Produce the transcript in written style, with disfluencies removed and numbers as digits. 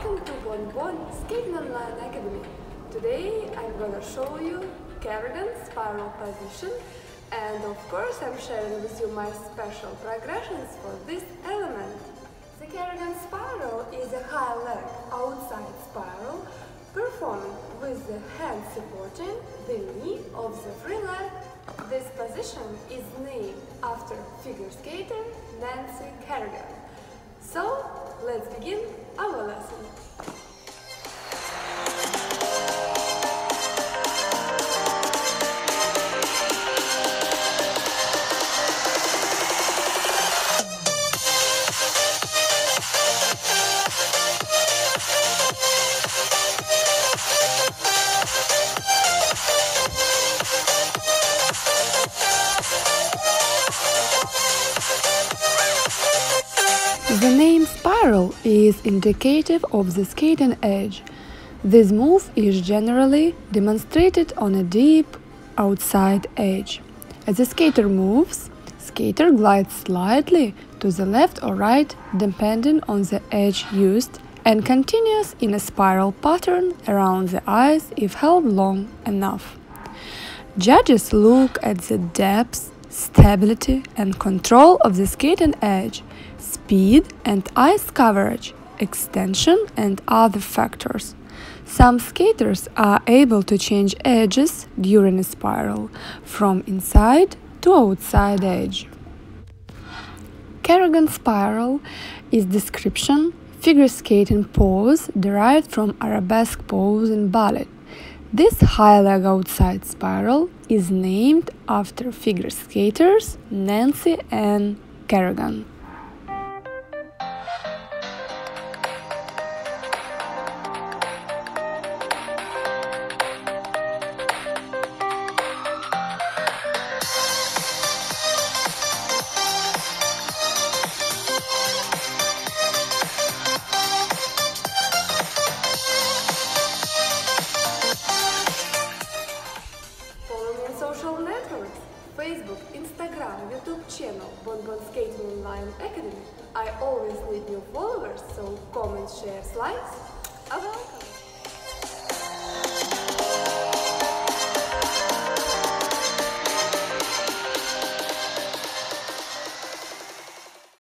Welcome to BonBon Skating Online Academy. Today I'm gonna show you Kerrigan spiral position, and of course I'm sharing with you my special progressions for this element. The Kerrigan spiral is a high leg outside spiral performed with the hand supporting the knee of the free leg. This position is named after figure skater Nancy Kerrigan. So, let's begin our lesson. The name spiral is indicative of the skating edge. This move is generally demonstrated on a deep outside edge. As the skater moves, skater glides slightly to the left or right depending on the edge used and continues in a spiral pattern around the eyes if held long enough. Judges look at the depth, stability and control of the skating edge, speed and ice coverage, extension and other factors. Some skaters are able to change edges during a spiral from inside to outside edge. Kerrigan spiral is description figure skating pose derived from arabesque pose in ballet. This high leg outside spiral is named after figure skaters Nancy and Kerrigan. Social networks, Facebook, Instagram, YouTube channel, BonBon Skating Online Academy. I always need new followers, so comment, share, likes. Welcome!